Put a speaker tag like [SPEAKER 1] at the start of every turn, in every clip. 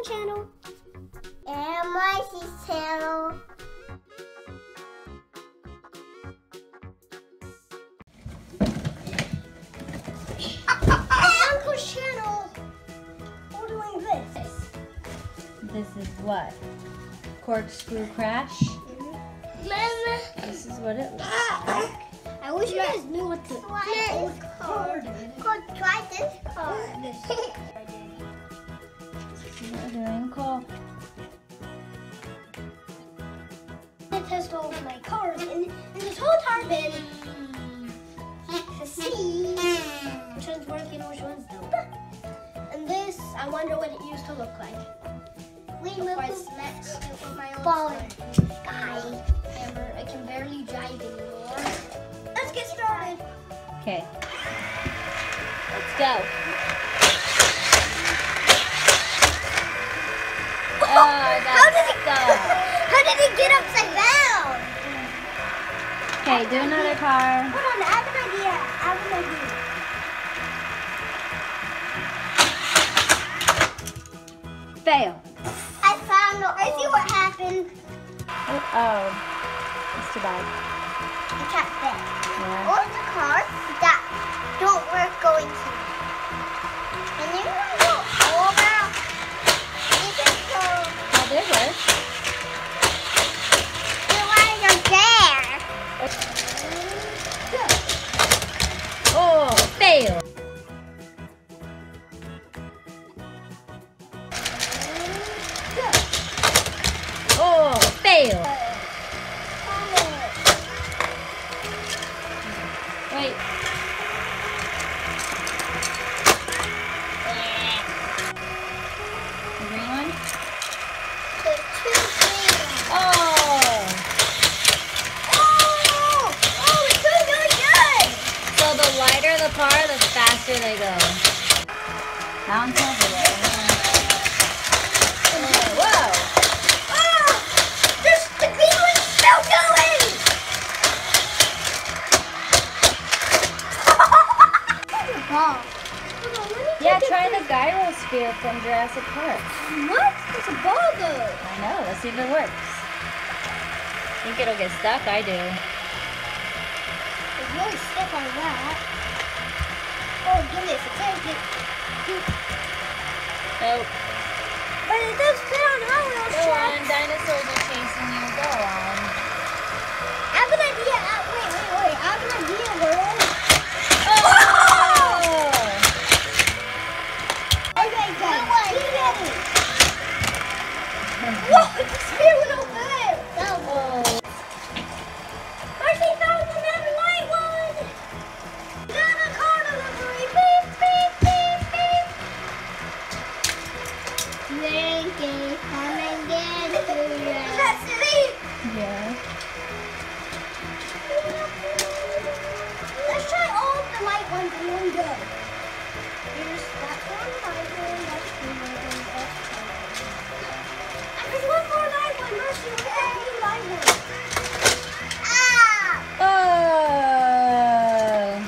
[SPEAKER 1] channel. And Marcy's channel. And Uncle's channel. We're doing this.
[SPEAKER 2] This is what? Corkscrew crash? This is what it looks like.
[SPEAKER 1] I wish you guys knew what the old card is. Try this card.
[SPEAKER 2] What we're doing, Cole.
[SPEAKER 1] I test all of my cards in this whole tar bin to see which one's working, which one's don't. And this, I wonder what it used to look like. Before I smashed it with my own sky. I can barely drive anymore. Let's get started.
[SPEAKER 2] Okay. Let's go.
[SPEAKER 1] How did it get upside down?
[SPEAKER 2] Okay, do another car.
[SPEAKER 1] Hold on, I have an idea.
[SPEAKER 2] Fail.
[SPEAKER 1] I found it. I see what happened.
[SPEAKER 2] Oh. It's too bad.
[SPEAKER 1] You can't fit.
[SPEAKER 2] Yeah.
[SPEAKER 1] All the cars that don't work going to. And you're going to go over. You can go.
[SPEAKER 2] Oh, they work.
[SPEAKER 1] The lines are there.
[SPEAKER 2] Oh, fail. Oh, fail. Wait. The green one?
[SPEAKER 1] There's two green.
[SPEAKER 2] Oh!
[SPEAKER 1] Oh, it's doing really good.
[SPEAKER 2] So the lighter the car, the faster they go. Mountains everywhere. Whoa!
[SPEAKER 1] The green one's still going. Ball.
[SPEAKER 2] Yeah, try the gyrosphere from Jurassic Park.
[SPEAKER 1] What? It's a ball though.
[SPEAKER 2] I know, let's see if it works. Think it'll get stuck? I do.
[SPEAKER 1] It's really stiff on that. Oh goodness, it takes it.
[SPEAKER 2] Nope.
[SPEAKER 1] But it does fit on Hot Wheels
[SPEAKER 2] Go on,
[SPEAKER 1] tracks.
[SPEAKER 2] dinosaurs are chasing you. Go on.
[SPEAKER 1] I have an idea. Wait. I have an idea, girl.
[SPEAKER 2] Oh!
[SPEAKER 1] Okay, guys. Get ready. Whoa, it just went over there.
[SPEAKER 2] Oh.
[SPEAKER 1] Marcy found another light one. Got a car delivery. Beep, beep, beep, beep. Yankee, come and get you. That's it.
[SPEAKER 2] Yeah.
[SPEAKER 1] Let's try all of the light ones in one go. Here's that one light one, that's two light ones, that's two. And there's one more light one, Mercy, look at that new light one. Ah!
[SPEAKER 2] Oh!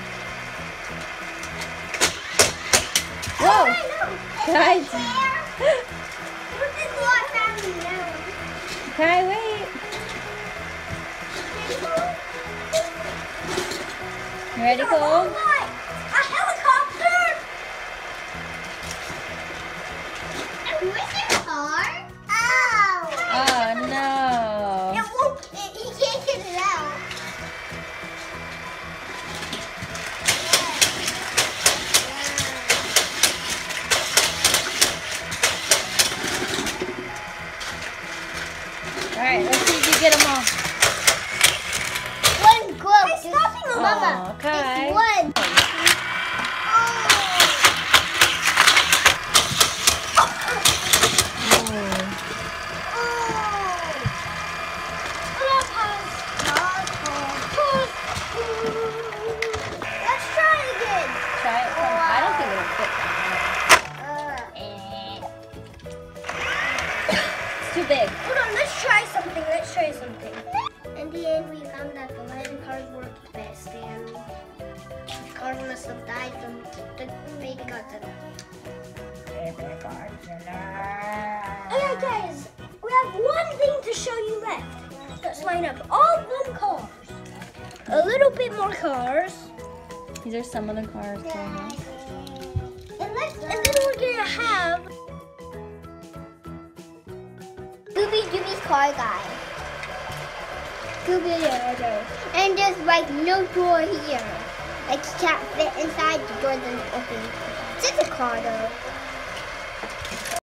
[SPEAKER 2] Whoa!
[SPEAKER 1] I know.
[SPEAKER 2] Guys.
[SPEAKER 1] It's right there. Look at what I found now.
[SPEAKER 2] Okay, wait. You ready, Cole?
[SPEAKER 1] A helicopter! And where's your car? Oh!
[SPEAKER 2] Oh, no.
[SPEAKER 1] It won't, he can't get it out.
[SPEAKER 2] All right, let's see if you get them all.
[SPEAKER 1] One glove. Hey, stopping the mama.
[SPEAKER 2] Okay.
[SPEAKER 1] It's one. Let's try it again.
[SPEAKER 2] Try it from, I don't think it'll fit. It's too big.
[SPEAKER 1] Hold on, let's try something. In the end, we found that the landing cars worked best, and the cars must have died from the baby got to them. line up all them cars. A little bit more cars.
[SPEAKER 2] These are some of the cars.
[SPEAKER 1] And then we're gonna have Scooby Dooby's car guy. And there's like no door here. Like you can't fit inside, the door doesn't open. It's just a car though.